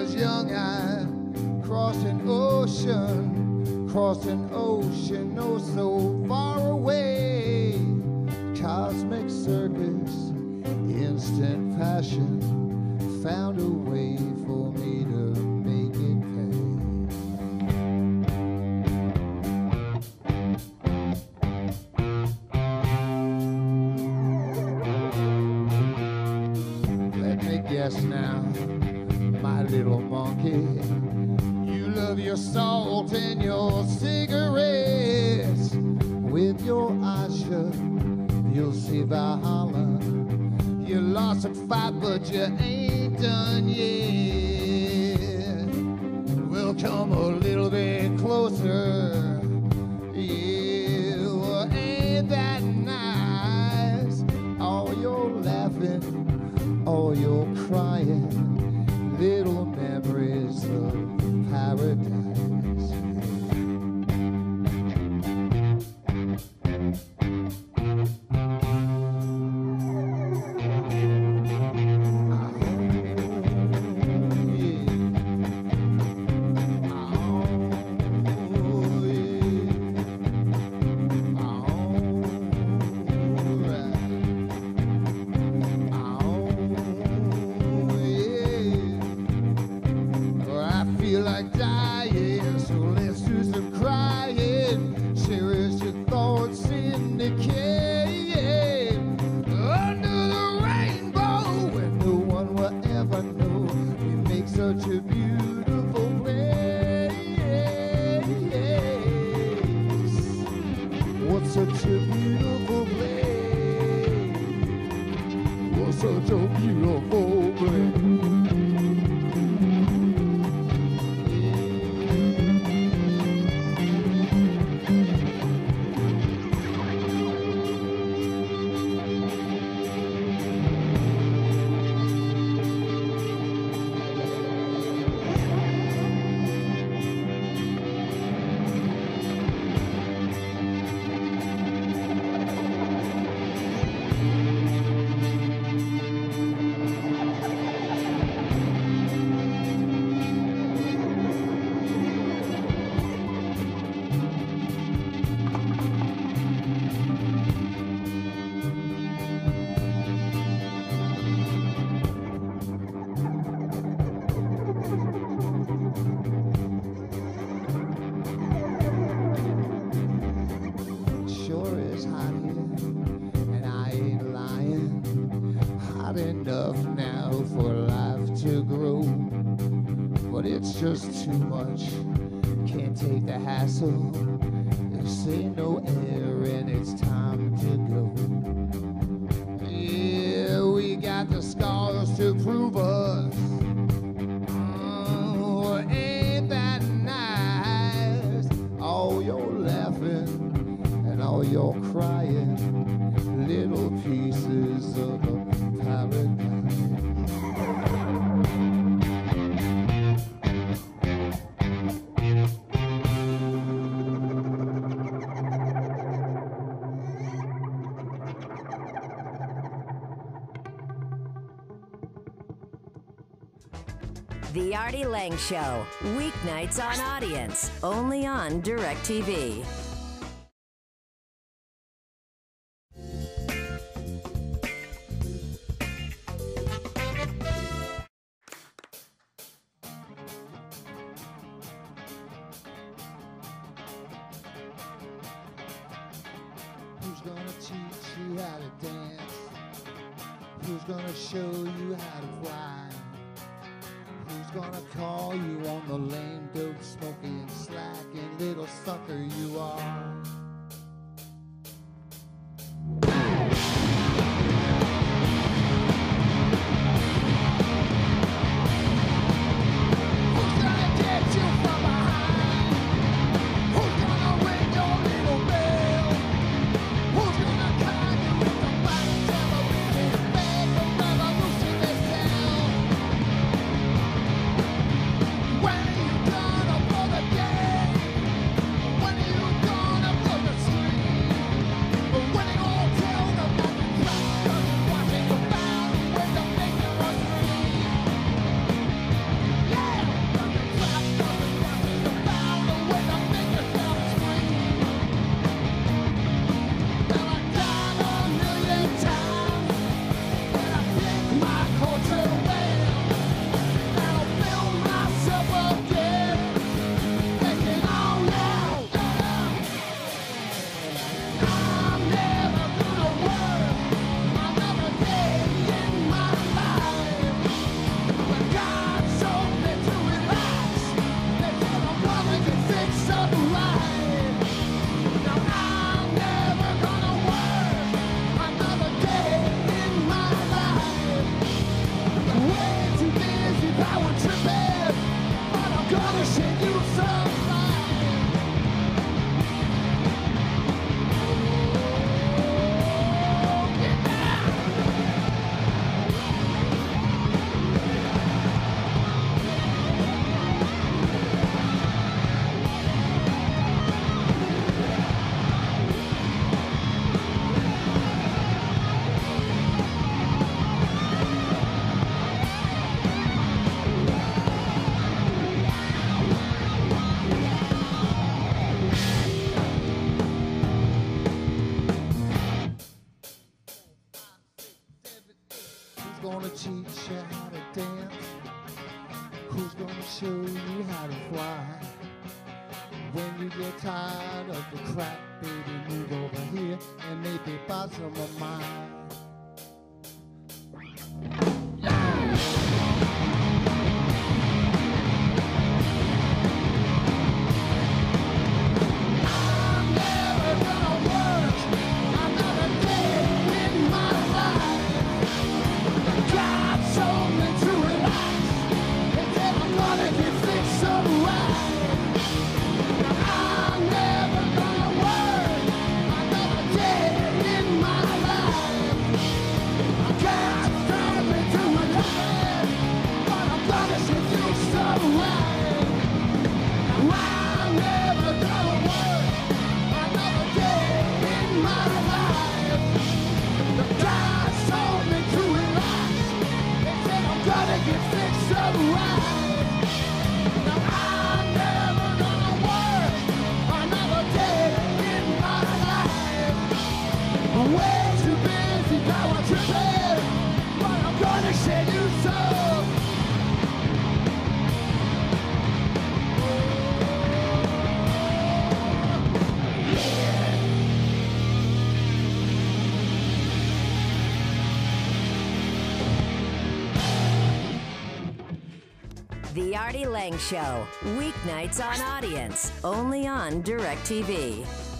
was young, I crossed an ocean oh so far away. Cosmic circus, instant passion, found a way for me to make it pay. Let me guess now, my little monkey, you love your salt and your cigarettes. With your eyes shut, you'll see Valhalla. You lost a fight, but you ain't done yet. We'll come a little bit closer. Yeah, well, ain't that nice? All your laughing, all your crying, little memories of paradise. Just too much, can't take the hassle. This ain't no air and it's time to go. Yeah, we got the scars to prove us. Oh, ain't that nice? All your laughing and all your crying, little pieces of a paradise. The Artie Lang Show, weeknights on Audience, only on DirecTV. Who's gonna teach you how to dance? Who's gonna show you how to fly? Who's gonna call you on the lame, dope, smoking, slacking little sucker you are? When are you gonna blow the gonna send you some light. Who's gonna teach you how to dance? Who's gonna show you how to fly? When you get tired of the crap, baby, move over here and maybe buy some of mine. I'm never gonna work another day in my life. God told me to relax, and then I'm gonna get things alright. I'm never gonna work another day in my life. God told me to relax, but I'm gonna get things alright. I'm never gonna work another day in my life. God told me to relax, and then I'm gonna get things alright. Now I'm never gonna work another day in my life. I'm way too busy power tripping, but I'm gonna send you some. The Artie Lang Show, weeknights on Audience, only on DirecTV.